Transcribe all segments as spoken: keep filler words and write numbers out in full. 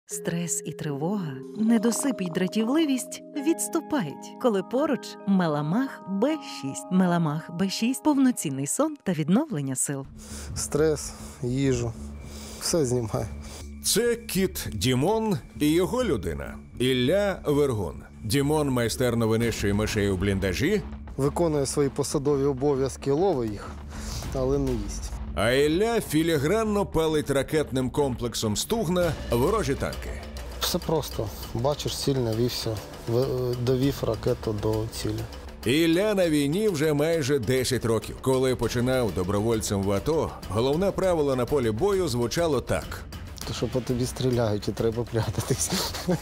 Стрес і тривога, недосип і дратівливість відступають, коли поруч Меламах Б шість. Меламах Б шість – повноцінний сон та відновлення сил. Стрес, їжу, все знімає. Це кіт Дімон і його людина Ілля Вергун. Дімон майстерно винищує мишей у бліндажі. Виконує свої посадові обов'язки, ловить їх, але не їсть. А Ілля філігранно палить ракетним комплексом «Стугна» ворожі танки. Все просто. Бачиш ціль, навівся, довів ракету до цілі. Ілля на війні вже майже десять років. Коли починав добровольцем в АТО, головне правило на полі бою звучало так. То що по тобі стріляють і треба прятатись.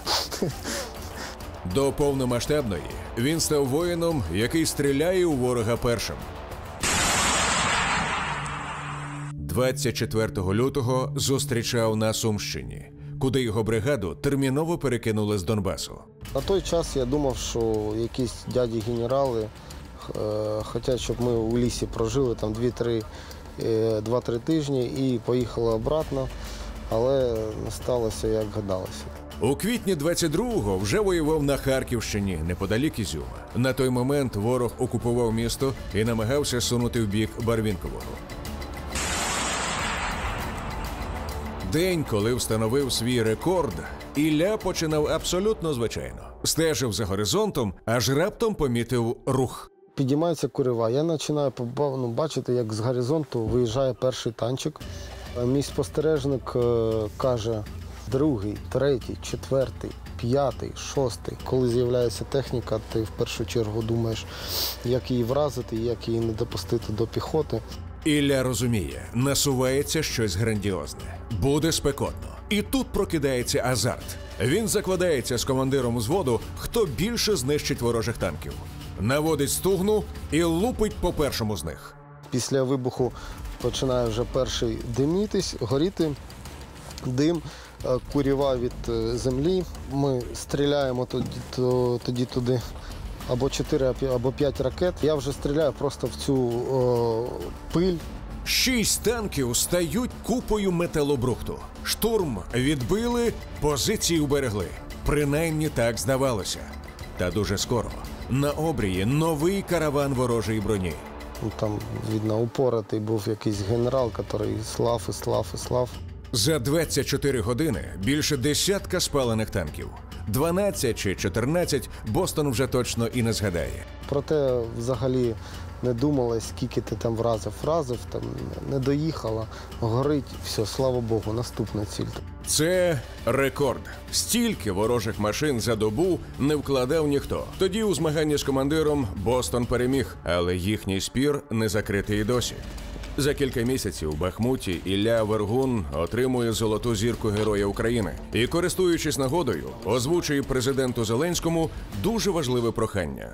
До повномасштабної він став воїном, який стріляє у ворога першим. двадцять четвертого лютого зустрічав на Сумщині, куди його бригаду терміново перекинули з Донбасу. На той час я думав, що якісь дяді-генерали хочуть, щоб ми у лісі прожили там два-три тижні і поїхали обратно, але не сталося, як гадалося. У квітні двадцять другого вже воював на Харківщині, неподалік Ізюма. На той момент ворог окупував місто і намагався сунути в бік Барвінкового. День, коли встановив свій рекорд, Ілля починав абсолютно звичайно. Стежив за горизонтом, аж раптом помітив рух. Підіймається курява. Я починаю ну, бачити, як з горизонту виїжджає перший танчик. Мій спостережник каже, другий, третій, четвертий, п'ятий, шостий. Коли з'являється техніка, ти в першу чергу думаєш, як її вразити, як її не допустити до піхоти. Ілля розуміє, насувається щось грандіозне. Буде спекотно. І тут прокидається азарт. Він закладається з командиром взводу, хто більше знищить ворожих танків. Наводить стугну і лупить по першому з них. Після вибуху починає вже перший димітись, горіти дим, курява від землі. Ми стріляємо тоді, тоді туди або чотири, або п'ять ракет. Я вже стріляю просто в цю о, пиль. Шість танків стають купою металобрухту. Штурм відбили, позиції уберегли. Принаймні так здавалося. Та дуже скоро на обрії новий караван ворожої броні. Там, видно, упоротий був якийсь генерал, який слав і слав і слав. За двадцять чотири години більше десятка спалених танків. дванадцять чи чотирнадцять Бостон вже точно і не згадає. Проте взагалі не думала, скільки ти там вразив. Вразив, там не доїхала, горить, все, слава Богу, наступна ціль. Це рекорд. Стільки ворожих машин за добу не вкладав ніхто. Тоді у змаганні з командиром Бостон переміг, але їхній спір не закритий і досі. За кілька місяців у Бахмуті Ілля Вергун отримує золоту зірку Героя України. І, користуючись нагодою, озвучує президенту Зеленському дуже важливе прохання.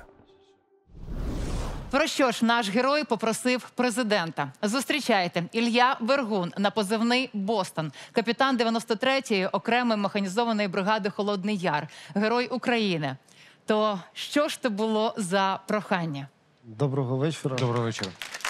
Про що ж наш герой попросив президента? Зустрічайте, Ілля Вергун на позивний «Бостон», капітан дев'яносто третьої окремої механізованої бригади «Холодний Яр», Герой України. То що ж це було за прохання? Доброго вечора. Доброго вечора.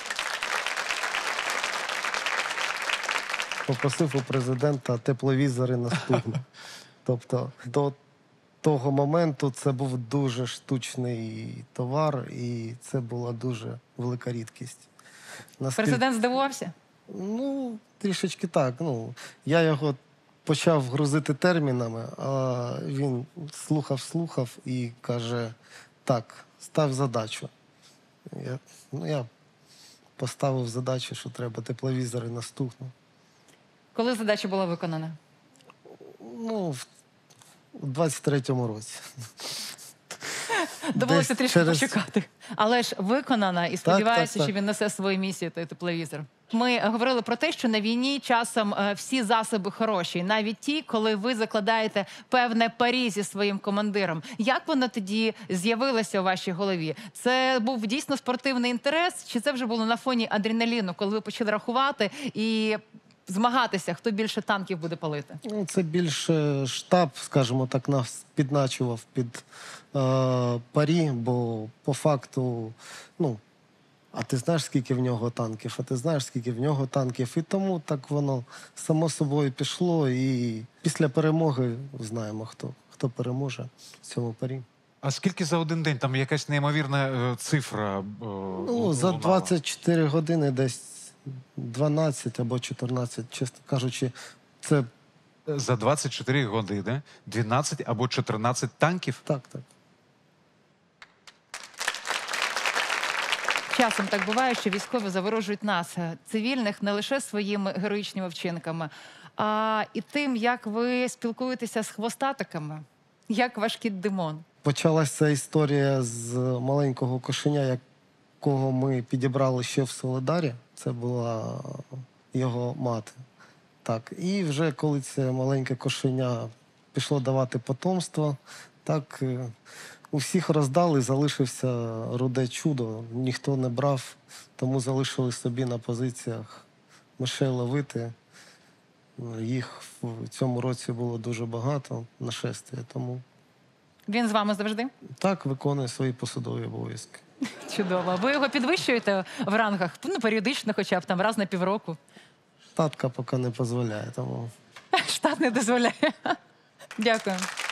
Попросив у президента тепловізори на стугну. Тобто до того моменту це був дуже штучний товар і це була дуже велика рідкість. Наскільки... Президент здивувався? Ну, трішечки так. Ну, я його почав грузити термінами, а він слухав-слухав і каже, так, став задачу. Я, ну, я поставив задачу, що треба тепловізори на стугну. Коли задача була виконана? Ну, в двадцять третьому році. Довелося Десь трішки через... почекати. Але ж виконана, і сподіваюся, так, так, що він несе свою місію, той тепловізор. Ми говорили про те, що на війні часом всі засоби хороші, навіть ті, коли ви закладаєте певне парі зі своїм командиром. Як воно тоді з'явилося у вашій голові? Це був дійсно спортивний інтерес, чи це вже було на фоні адреналіну, коли ви почали рахувати і змагатися, хто більше танків буде палити? Ну, це більше штаб, скажімо так, нас підначував під е, парі, бо по факту, ну, а ти знаєш, скільки в нього танків, а ти знаєш, скільки в нього танків. І тому так воно само собою пішло. І після перемоги знаємо, хто, хто переможе в цьому парі. А скільки за один день? Там якась неймовірна е, цифра. Е, Ну, за лунала. двадцять чотири години десь дванадцять або чотирнадцять, чесно кажучи, це За двадцять чотири години дванадцять або чотирнадцять танків? так, так. Часом так буває, що військові заворожують нас, е, цивільних, не лише своїми героїчними вчинками, а і тим, як ви спілкуєтеся з хвостатиками, як ваш кіт Димон. Почалася історія з маленького кошеня, якого ми підібрали ще в Солидарі. Це була його мати. Так. І вже коли це маленьке кошеня пішло давати потомство, так е, у всіх роздали, залишився руде чудо. Ніхто не брав, тому залишили собі на позиціях мишей ловити. Їх в цьому році було дуже багато, нашестя, тому Він з вами завжди? так виконує свої посадові обов'язки. Чудово. Ви його підвищуєте в рангах? Ну, періодично, хоча б там раз на півроку. Татка поки не дозволяє, тому Штат не дозволяє. Дякую.